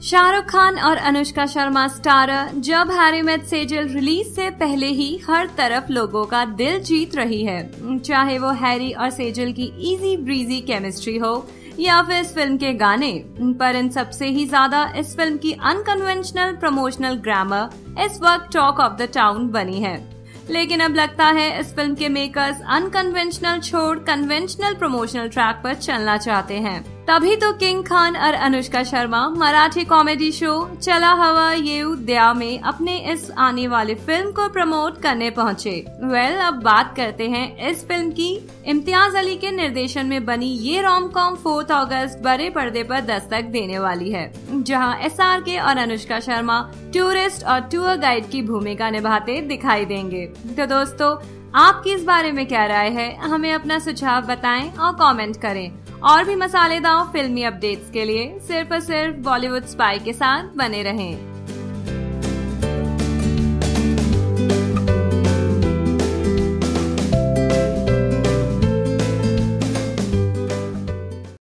शाहरुख खान और Anushka Sharma starrer Jab Harry met Sejal release से पहले ही हर तरफ लोगों का दिल जीत रही है, चाहे वो हैरी और सेजल की इजी ब्रीजी केमिस्ट्री हो या फिर इस फिल्म के गाने। पर इन सबसे ही ज्यादा इस फिल्म की अनकन्वेंशनल प्रमोशनल ग्रामर इस वक्त टॉक ऑफ द टाउन बनी है। लेकिन अब लगता है इस फिल्म के मेकर्स अनकन्वेंशनल छोड़ कन्वेंशनल प्रमोशनल ट्रैक पर चलना चाहते हैं। तभी तो किंग खान और अनुष्का शर्मा मराठी कॉमेडी शो चला हवा येऊ द्या में अपने इस आने वाली फिल्म को प्रमोट करने पहुंचे। अब बात करते हैं इस फिल्म की। इम्तियाज अली के निर्देशन में बनी ये रोम कॉम 4 अगस्त बड़े पर्दे पर दस्तक देने वाली है, जहां SRK और अनुष्का शर्मा टूरिस्ट और टूर गाइड की भूमिका निभाते दिखाई देंगे। तो दोस्तों, आपकी इस बारे में क्या राय है? हमें अपना सुझाव बताएं और कमेंट करें। और भी मसालेदार फिल्मी अपडेट्स के लिए सिर्फ और सिर्फ बॉलीवुड स्पाई के साथ बने रहें।